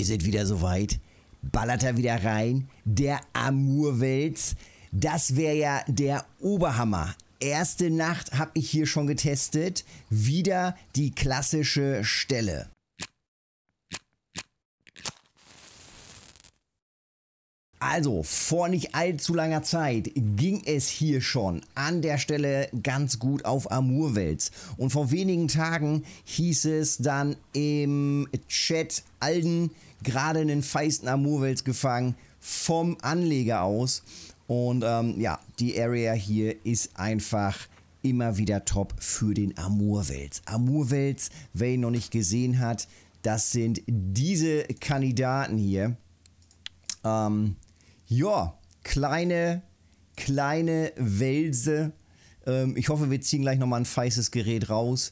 ist es wieder soweit. Ballert er wieder rein. Der Amurwels. Das wäre ja der Oberhammer. Erste Nacht habe ich hier schon getestet. Wieder die klassische Stelle. Also, vor nicht allzu langer Zeit ging es hier schon an der Stelle ganz gut auf Amurwels. Und vor wenigen Tagen hieß es dann im Chat, Alden, gerade einen feisten Amurwels gefangen vom Anleger aus. Und ja, die Area hier ist einfach immer wieder top für den Amurwels. Amurwels, wer ihn noch nicht gesehen hat, das sind diese Kandidaten hier. Ja, kleine Welse. Ich hoffe, wir ziehen gleich nochmal ein feistes Gerät raus.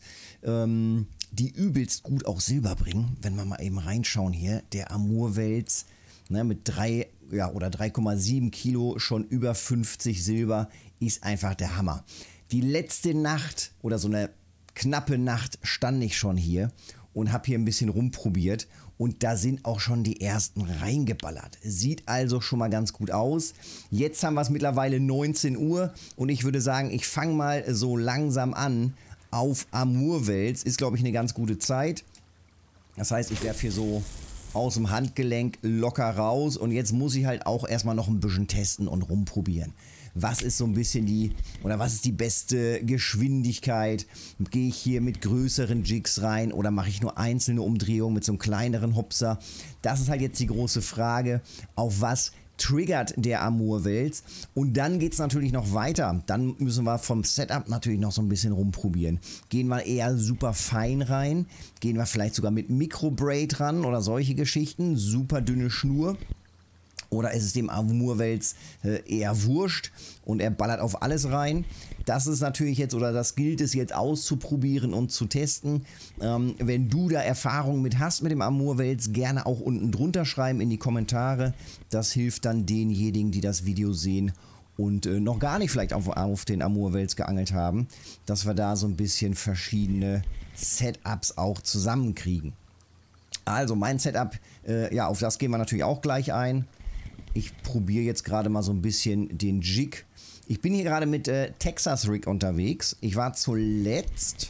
Die übelst gut auch Silber bringen. Wenn wir mal eben reinschauen hier. Der Amurwels, ne, mit 3 oder 3,7 Kilo schon über 50 Silber ist einfach der Hammer. Die letzte Nacht oder so eine knappe Nacht stand ich schon hier und habe hier ein bisschen rumprobiert. Und da sind auch schon die ersten reingeballert. Sieht also schon mal ganz gut aus. Jetzt haben wir es mittlerweile 19 Uhr. Und ich würde sagen, ich fange mal so langsam an auf Amurwels. Ist, glaube ich, eine ganz gute Zeit. Das heißt, ich werfe hier so aus dem Handgelenk locker raus. Und jetzt muss ich halt auch erstmal noch ein bisschen testen und rumprobieren. Was ist so ein bisschen was ist die beste Geschwindigkeit? Gehe ich hier mit größeren Jigs rein oder mache ich nur einzelne Umdrehungen mit so einem kleineren Hopser? Das ist halt jetzt die große Frage, auf was triggert der Amurwels? Und dann geht es natürlich noch weiter. Dann müssen wir vom Setup natürlich noch so ein bisschen rumprobieren. Gehen wir eher super fein rein? Gehen wir vielleicht sogar mit Microbraid ran oder solche Geschichten? Super dünne Schnur. Oder ist es dem Amurwels eher wurscht und er ballert auf alles rein? Das ist natürlich jetzt, oder das gilt es jetzt auszuprobieren und zu testen. Wenn du da Erfahrung mit hast mit dem Amurwels, gerne auch unten drunter schreiben in die Kommentare. Das hilft dann denjenigen, die das Video sehen und noch gar nicht vielleicht auf den Amurwels geangelt haben, dass wir da so ein bisschen verschiedene Setups auch zusammenkriegen. Also mein Setup, ja, auf das gehen wir natürlich auch gleich ein. Ich probiere jetzt gerade mal so ein bisschen den Jig. Ich bin hier gerade mit Texas Rig unterwegs. Ich war zuletzt,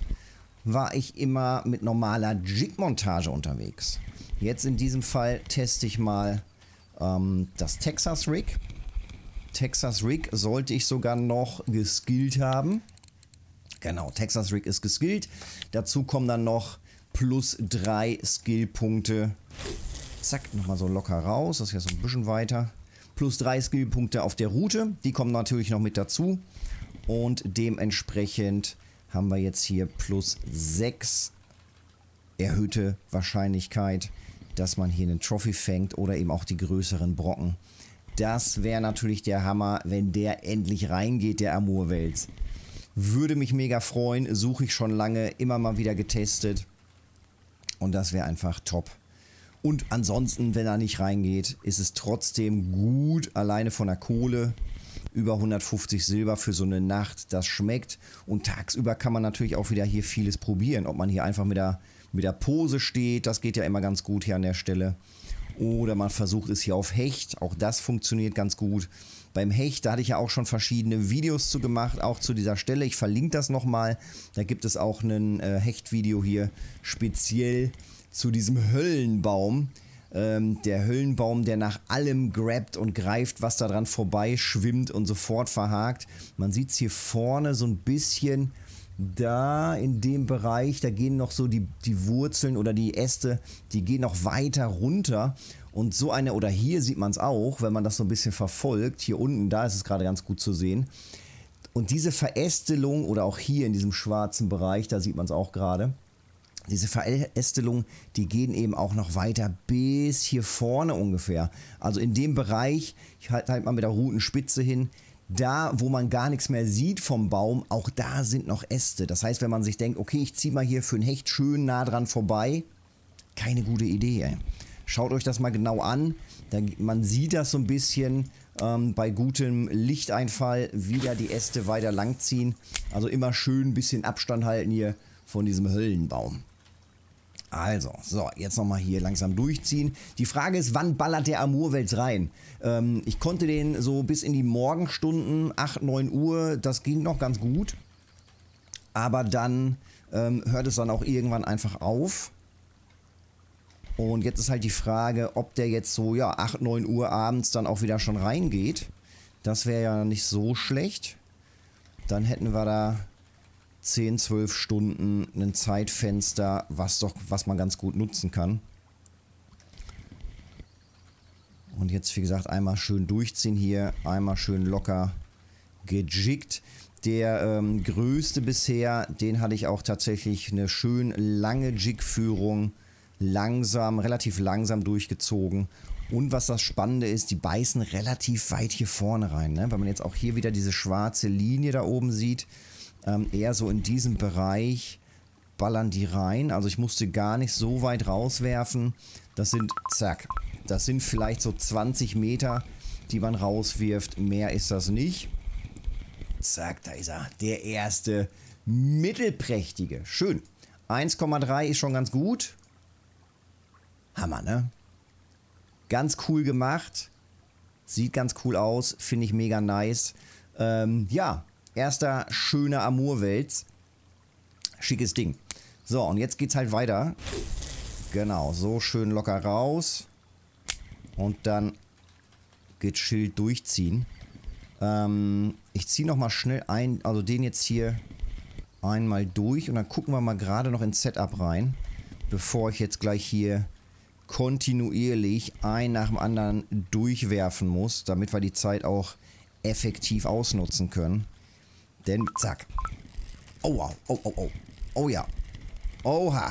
immer mit normaler Jig-Montage unterwegs. Jetzt in diesem Fall teste ich mal das Texas Rig. Texas Rig sollte ich sogar noch geskillt haben. Genau, Texas Rig ist geskillt. Dazu kommen dann noch plus 3 Skillpunkte. Zack, nochmal so locker raus. Das ist jetzt so ein bisschen weiter. Plus 3 Skillpunkte auf der Route. Die kommen natürlich noch mit dazu. Und dementsprechend haben wir jetzt hier plus 6 erhöhte Wahrscheinlichkeit, dass man hier einen Trophy fängt oder eben auch die größeren Brocken. Das wäre natürlich der Hammer, wenn der endlich reingeht, der Amurwels. Würde mich mega freuen. Suche ich schon lange, immer mal wieder getestet. Und das wäre einfach top. Und ansonsten, wenn er nicht reingeht, ist es trotzdem gut, alleine von der Kohle. Über 150 Silber für so eine Nacht, das schmeckt. Und tagsüber kann man natürlich auch wieder hier vieles probieren. Ob man hier einfach mit der Pose steht, das geht ja immer ganz gut hier an der Stelle. Oder man versucht es hier auf Hecht, auch das funktioniert ganz gut. Beim Hecht, da hatte ich ja auch schon verschiedene Videos zu gemacht, auch zu dieser Stelle. Ich verlinke das nochmal. Da gibt es auch ein Hechtvideo hier speziell zu diesem Höllenbaum. Der Höllenbaum, der nach allem grabt und greift, was da dran vorbei schwimmt und sofort verhakt. Man sieht es hier vorne so ein bisschen, da in dem Bereich, da gehen noch so die Wurzeln oder die Äste, die gehen noch weiter runter. Und so eine, oder hier sieht man es auch, wenn man das so ein bisschen verfolgt, hier unten, da ist es gerade ganz gut zu sehen. Und diese Verästelung, oder auch hier in diesem schwarzen Bereich, da sieht man es auch gerade, diese Verästelungen, die gehen eben auch noch weiter bis hier vorne ungefähr. Also in dem Bereich, ich halte halt mal mit der Rutenspitze hin, da wo man gar nichts mehr sieht vom Baum, auch da sind noch Äste. Das heißt, wenn man sich denkt, okay, ich ziehe mal hier für ein Hecht schön nah dran vorbei, keine gute Idee, ey. Schaut euch das mal genau an. Man sieht das so ein bisschen bei gutem Lichteinfall, wie da die Äste weiter langziehen. Also immer schön ein bisschen Abstand halten hier von diesem Höllenbaum. Also, so, jetzt nochmal hier langsam durchziehen. Die Frage ist, wann ballert der Amurwels rein? Ich konnte den so bis in die Morgenstunden, 8, 9 Uhr, das ging noch ganz gut. Aber dann hört es dann auch irgendwann einfach auf. Und jetzt ist halt die Frage, ob der jetzt so, ja, 8, 9 Uhr abends dann auch wieder schon reingeht. Das wäre ja nicht so schlecht. Dann hätten wir da 10, 12 Stunden ein Zeitfenster, was man ganz gut nutzen kann. Und jetzt, wie gesagt, einmal schön durchziehen hier, einmal schön locker gejiggt. Der größte bisher, den hatte ich auch tatsächlich eine schön lange Jigführung, relativ langsam durchgezogen. Und was das Spannende ist, die beißen relativ weit hier vorne rein. Ne? Wenn man jetzt auch hier wieder diese schwarze Linie da oben sieht, eher so in diesem Bereich ballern die rein. Also ich musste gar nicht so weit rauswerfen. Das sind, zack, das sind vielleicht so 20 Meter, die man rauswirft. Mehr ist das nicht. Zack, da ist er. Der erste mittelprächtige. Schön. 1,3 ist schon ganz gut. Hammer, ne? Ganz cool gemacht. Sieht ganz cool aus. Finde ich mega nice. Ja, erster schöner Amurwels. Schickes Ding. So, und jetzt geht's halt weiter. Genau, so schön locker raus. Und dann gechillt durchziehen. Ich ziehe nochmal schnell also den jetzt hier einmal durch. Und dann gucken wir mal gerade noch ins Setup rein. Bevor ich jetzt gleich hier kontinuierlich ein nach dem anderen durchwerfen muss. Damit wir die Zeit auch effektiv ausnutzen können. Denn, zack. Oh, wow. Oh, oh, oh. Oh ja. Oha.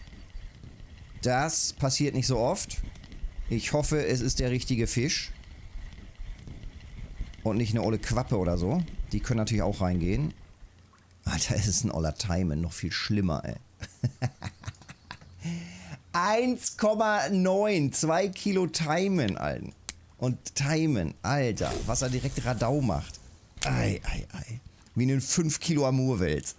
Das passiert nicht so oft. Ich hoffe, es ist der richtige Fisch. Und nicht eine olle Quappe oder so. Die können natürlich auch reingehen. Alter, es ist ein oller Taimen. Noch viel schlimmer, ey. 1,9. 2 Kilo Taimen, Alter. Und Taimen, Alter. Was er direkt Radau macht. Ei, ei, ei. Wie ein 5 Kilo Amurwels.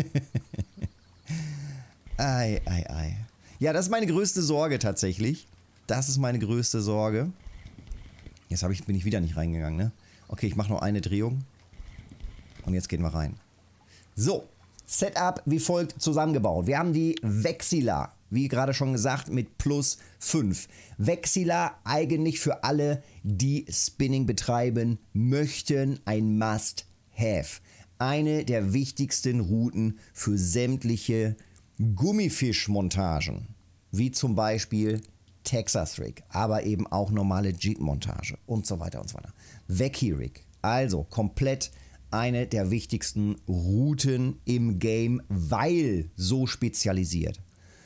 Ei, ei, ei. Ja, das ist meine größte Sorge tatsächlich. Das ist meine größte Sorge. Jetzt bin ich wieder nicht reingegangen, ne? Okay, ich mache noch eine Drehung. Und jetzt gehen wir rein. So, Setup wie folgt zusammengebaut. Wir haben die Vexilla, wie gerade schon gesagt, mit plus 5. Vexilla eigentlich für alle, die Spinning betreiben möchten, ein Must-Have. Eine der wichtigsten Routen für sämtliche Gummifischmontagen, wie zum Beispiel Texas Rig, aber eben auch normale Jig-Montage und so weiter und so weiter. Vecchi Rig, also komplett eine der wichtigsten Routen im Game, weil so spezialisiert.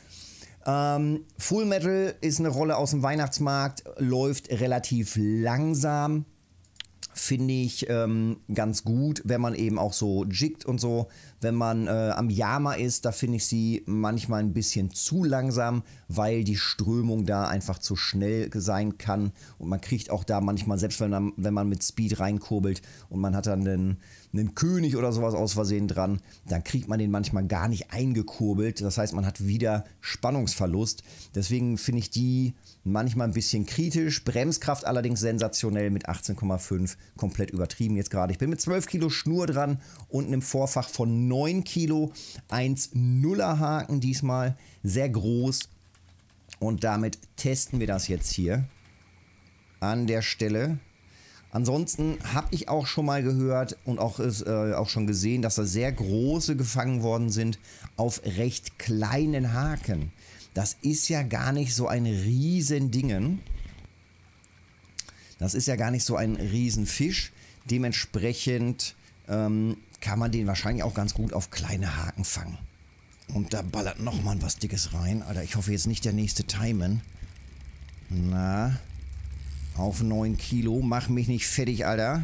Full Metal ist eine Rolle aus dem Weihnachtsmarkt, läuft relativ langsam. Finde ich ganz gut, wenn man eben auch so jiggt und so. Wenn man am Yama ist, da finde ich sie manchmal ein bisschen zu langsam, weil die Strömung da einfach zu schnell sein kann. Und man kriegt auch da manchmal, selbst wenn man mit Speed reinkurbelt und man hat dann einen König oder sowas aus Versehen dran, dann kriegt man den manchmal gar nicht eingekurbelt. Das heißt, man hat wieder Spannungsverlust. Deswegen finde ich die manchmal ein bisschen kritisch. Bremskraft allerdings sensationell mit 18,5. Komplett übertrieben jetzt gerade. Ich bin mit 12 Kilo Schnur dran und einem Vorfach von 9 Kilo. 1,0er Haken diesmal. Sehr groß. Und damit testen wir das jetzt hier an der Stelle. Ansonsten habe ich auch schon mal gehört und auch schon gesehen, dass da sehr große gefangen worden sind auf recht kleinen Haken. Das ist ja gar nicht so ein Riesendingen. Das ist ja gar nicht so ein Riesenfisch. Dementsprechend kann man den wahrscheinlich auch ganz gut auf kleine Haken fangen. Und da ballert nochmal was Dickes rein. Alter, ich hoffe jetzt nicht der nächste Taimen. Na, auf 9 Kilo. Mach mich nicht fertig, Alter.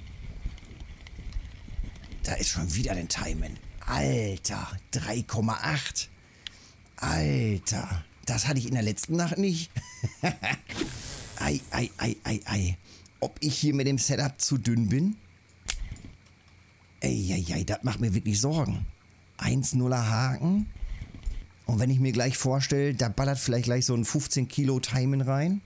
Da ist schon wieder der Taimen. Alter, 3,8. Alter, das hatte ich in der letzten Nacht nicht. Ei, ei, ei, ei, ei. Ob ich hier mit dem Setup zu dünn bin? Ey, das macht mir wirklich Sorgen. 1,0er Haken. Oh Und wenn ich mir gleich vorstelle, da ballert vielleicht gleich so ein 15 Kilo Taimen rein.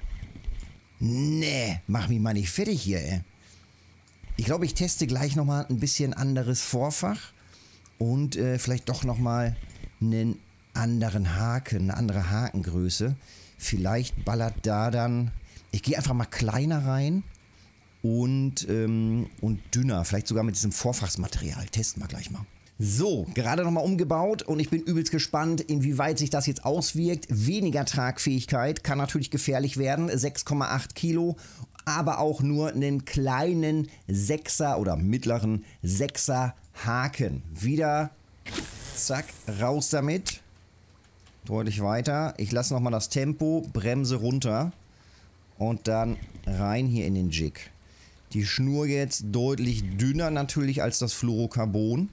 Nee, mach mich mal nicht fertig hier, ey. Ich glaube, ich teste gleich nochmal ein bisschen anderes Vorfach und vielleicht doch nochmal einen anderen Haken, eine andere Hakengröße. Vielleicht ballert da dann, ich gehe einfach mal kleiner rein und dünner, vielleicht sogar mit diesem Vorfachsmaterial. Testen wir gleich mal. So, gerade nochmal umgebaut und ich bin übelst gespannt, inwieweit sich das jetzt auswirkt. Weniger Tragfähigkeit kann natürlich gefährlich werden, 6,8 Kilo, aber auch nur einen kleinen 6er oder mittleren 6er Haken. Wieder, zack, raus damit. Deutlich weiter. Ich lasse nochmal das Tempo, Bremse runter und dann rein hier in den Jig. Die Schnur jetzt deutlich dünner natürlich als das Fluorocarbon.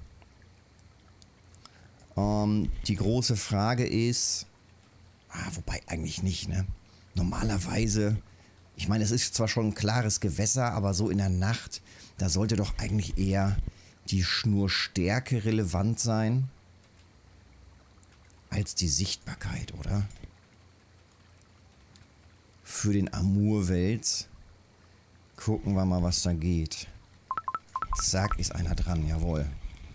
Die große Frage ist, wobei eigentlich nicht, ne? Normalerweise, ich meine, es ist zwar schon ein klares Gewässer, aber so in der Nacht, da sollte doch eigentlich eher die Schnurstärke relevant sein, als die Sichtbarkeit, oder? Für den Amurwels. Gucken wir mal, was da geht. Zack, ist einer dran, jawohl.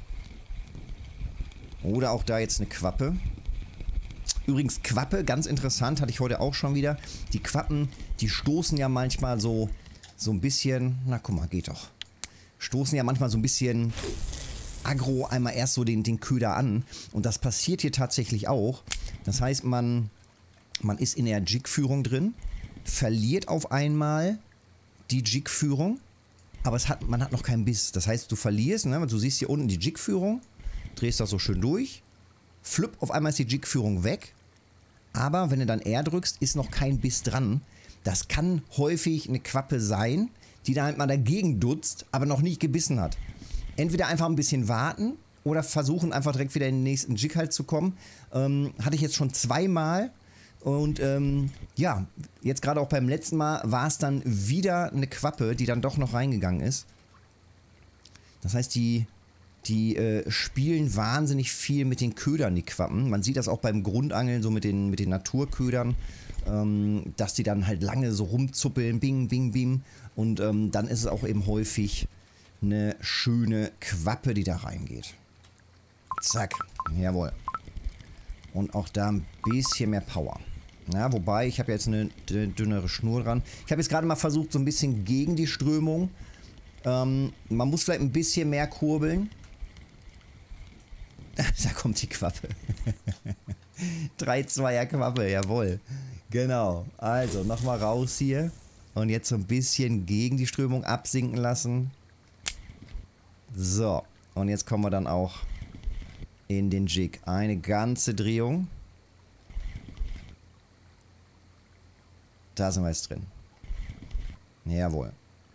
Oder auch da jetzt eine Quappe. Übrigens Quappe, ganz interessant, hatte ich heute auch schon wieder. Die Quappen, die stoßen ja manchmal so ein bisschen, na guck mal, geht doch. Stoßen ja manchmal so ein bisschen aggro einmal erst so den Köder an. Und das passiert hier tatsächlich auch. Das heißt, man ist in der Jigführung drin, verliert auf einmal die Jigführung, aber man hat noch keinen Biss. Das heißt, du verlierst, ne? Du siehst hier unten die Jigführung, drehst das so schön durch, flipp, auf einmal ist die Jigführung weg, aber wenn du dann R drückst, ist noch kein Biss dran. Das kann häufig eine Quappe sein, die da halt mal dagegen dutzt, aber noch nicht gebissen hat. Entweder einfach ein bisschen warten oder versuchen einfach direkt wieder in den nächsten Jig halt zu kommen. Hatte ich jetzt schon zweimal und ja, jetzt gerade auch beim letzten Mal war es dann wieder eine Quappe, die dann doch noch reingegangen ist. Das heißt, die spielen wahnsinnig viel mit den Ködern, die Quappen. Man sieht das auch beim Grundangeln, so mit den Naturködern, dass die dann halt lange so rumzuppeln, bing, bing, bing. Und dann ist es auch eben häufig eine schöne Quappe, die da reingeht. Zack, jawohl. Und auch da ein bisschen mehr Power. Ja, wobei, ich habe jetzt eine dünnere Schnur dran. Ich habe jetzt gerade mal versucht, so ein bisschen gegen die Strömung. Man muss vielleicht ein bisschen mehr kurbeln. Da kommt die Quappe. 3-2er Quappe, jawohl. Genau. Also, nochmal raus hier. Und jetzt so ein bisschen gegen die Strömung absinken lassen. So. Und jetzt kommen wir dann auch in den Jig. Eine ganze Drehung. Da sind wir jetzt drin. Jawohl.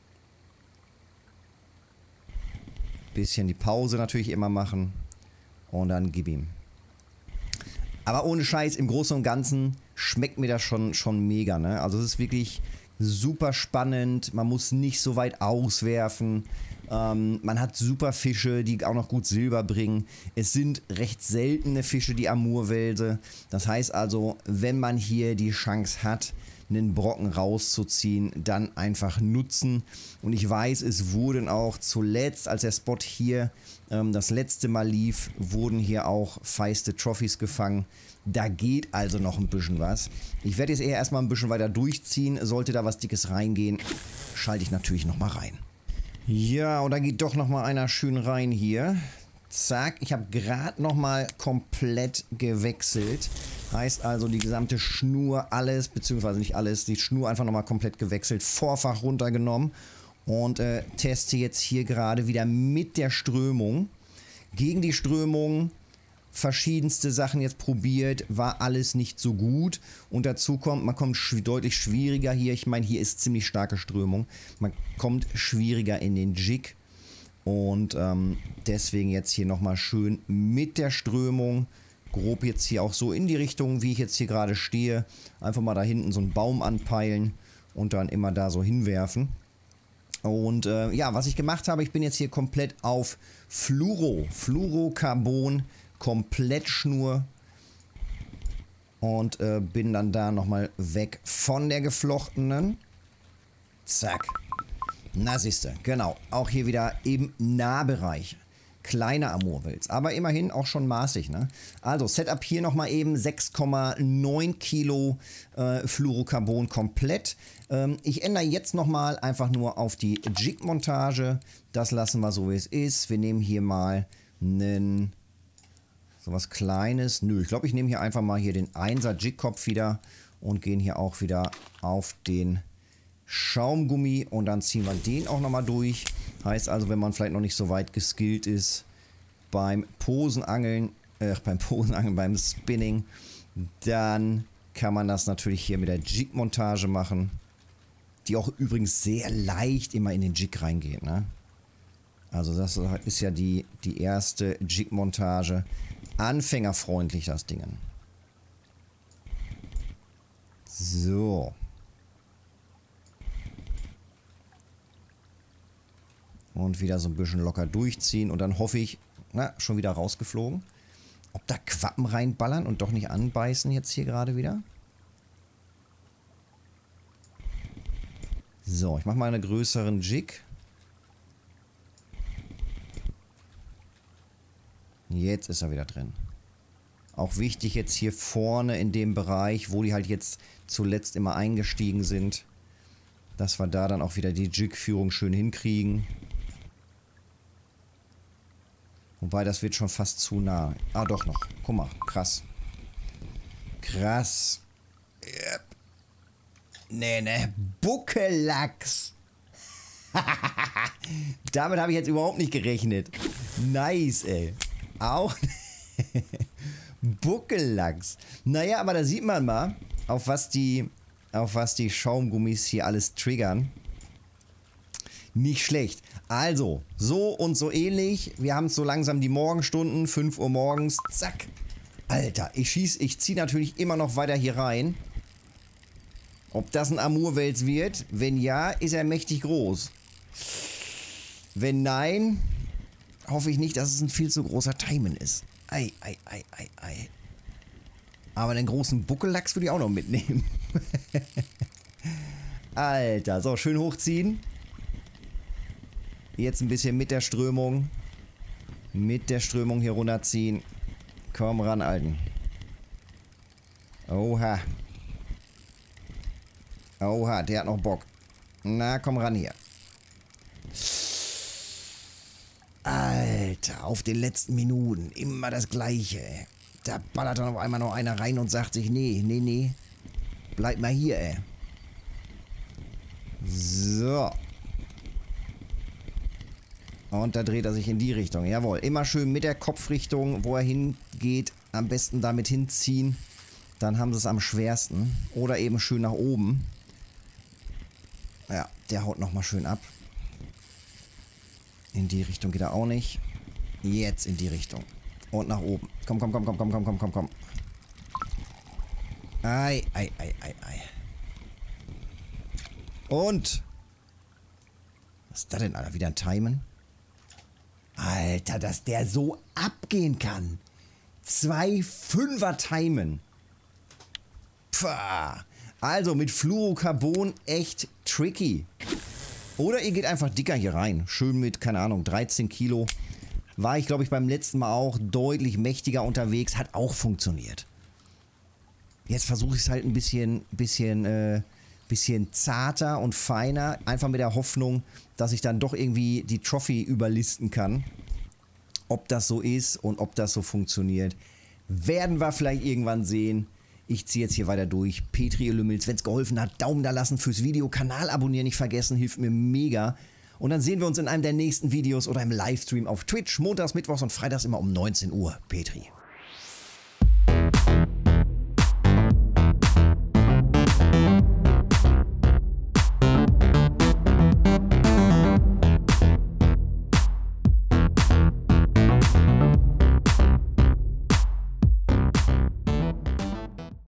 Bisschen die Pause natürlich immer machen. Und dann gib ihm. Aber ohne Scheiß, im Großen und Ganzen schmeckt mir das schon mega, ne? Also es ist wirklich super spannend. Man muss nicht so weit auswerfen. Man hat super Fische, die auch noch gut Silber bringen. Es sind recht seltene Fische, die Amurwelse. Das heißt also, wenn man hier die Chance hat, einen Brocken rauszuziehen, dann einfach nutzen. Und ich weiß, es wurden auch zuletzt, als der Spot hier das letzte Mal lief, wurden hier auch feiste Trophies gefangen. Da geht also noch ein bisschen was. Ich werde jetzt eher erstmal ein bisschen weiter durchziehen. Sollte da was Dickes reingehen, schalte ich natürlich nochmal rein. Ja, und da geht doch nochmal einer schön rein hier. Zack, ich habe gerade nochmal komplett gewechselt. Heißt also die gesamte Schnur, alles, beziehungsweise nicht alles, die Schnur einfach nochmal komplett gewechselt, Vorfach runtergenommen und teste jetzt hier gerade wieder mit der Strömung. Gegen die Strömung verschiedenste Sachen jetzt probiert, war alles nicht so gut. Und dazu kommt, man kommt deutlich schwieriger hier. Ich meine, hier ist ziemlich starke Strömung. Man kommt schwieriger in den Jig. Und deswegen jetzt hier nochmal schön mit der Strömung. Grob jetzt hier auch so in die Richtung, wie ich jetzt hier gerade stehe. Einfach mal da hinten so einen Baum anpeilen und dann immer da so hinwerfen. Und ja, was ich gemacht habe, ich bin jetzt hier komplett auf Fluorocarbon, Komplettschnur. und bin dann da nochmal weg von der geflochtenen. Zack. Na siehste, genau. Auch hier wieder im Nahbereich. Kleiner Amurwels, aber immerhin auch schon maßig, ne? Also Setup hier nochmal eben 6,9 Kilo Fluorocarbon komplett. Ich ändere jetzt nochmal einfach nur auf die Jig-Montage. Das lassen wir so, wie es ist. Wir nehmen hier mal einen, sowas Kleines. Nö, ich glaube, ich nehme hier einfach mal hier den 1er Jig-Kopf wieder und gehen hier auch wieder auf den Schaumgummi und dann ziehen wir den auch nochmal durch. Heißt also, wenn man vielleicht noch nicht so weit geskillt ist beim Posenangeln, beim Spinning, dann kann man das natürlich hier mit der Jig-Montage machen, die auch übrigens sehr leicht immer in den Jig reingeht, ne? Also das ist ja die erste Jig-Montage. Anfängerfreundlich, das Ding. So. Und wieder so ein bisschen locker durchziehen. Und dann hoffe ich, na, schon wieder rausgeflogen. Ob da Quappen reinballern und doch nicht anbeißen jetzt hier gerade wieder. So, ich mache mal einen größeren Jig. Jetzt ist er wieder drin. Auch wichtig jetzt hier vorne in dem Bereich, wo die halt jetzt zuletzt immer eingestiegen sind, dass wir da dann auch wieder die Jig-Führung schön hinkriegen. Wobei, das wird schon fast zu nah. Ah, doch noch. Guck mal, krass. Krass. Yep. Nee, ne. Buckellachs. Damit habe ich jetzt überhaupt nicht gerechnet. Nice, ey. Auch Buckellachs. Naja, aber da sieht man mal, auf was die Schaumgummis hier alles triggern. Nicht schlecht. Also, so und so ähnlich. Wir haben so langsam die Morgenstunden, 5 Uhr morgens. Zack. Alter, ich ziehe natürlich immer noch weiter hier rein. Ob das ein Amurwels wird? Wenn ja, ist er mächtig groß. Wenn nein, hoffe ich nicht, dass es ein viel zu großer Taimen ist. Ei, ei, ei, ei, ei. Aber den großen Buckellachs würde ich auch noch mitnehmen. Alter, so, schön hochziehen. Jetzt ein bisschen mit der Strömung hier runterziehen. Komm ran, Alten. Oha. Oha, der hat noch Bock. Na, komm ran hier. Alter, auf den letzten Minuten. Immer das Gleiche. Da ballert dann auf einmal noch einer rein und sagt sich, nee, nee, nee. Bleib mal hier, ey. So. Und da dreht er sich in die Richtung. Jawohl, immer schön mit der Kopfrichtung, wo er hingeht, am besten damit hinziehen. Dann haben sie es am schwersten. Oder eben schön nach oben. Ja, der haut nochmal schön ab. In die Richtung geht er auch nicht. Jetzt in die Richtung. Und nach oben. Komm, komm, komm, komm, komm, komm, komm, komm, komm. Ei, ei, ei, ei, ei. Und. Was ist das denn, Alter? Wieder ein Timen? Alter, dass der so abgehen kann. 2 5er Timen. Pfah. Also mit Fluorocarbon echt tricky. Oder ihr geht einfach dicker hier rein. Schön mit, keine Ahnung, 13 Kilo. War ich, glaube ich, beim letzten Mal auch deutlich mächtiger unterwegs. Hat auch funktioniert. Jetzt versuche ich es halt ein bisschen zarter und feiner. Einfach mit der Hoffnung, dass ich dann doch irgendwie die Trophy überlisten kann. Ob das so ist und ob das so funktioniert, werden wir vielleicht irgendwann sehen. Ich ziehe jetzt hier weiter durch. Petri, ihr Lümmels, wenn es geholfen hat, Daumen da lassen fürs Video. Kanal abonnieren nicht vergessen, hilft mir mega. Und dann sehen wir uns in einem der nächsten Videos oder im Livestream auf Twitch. Montags, Mittwochs und Freitags immer um 19 Uhr. Petri.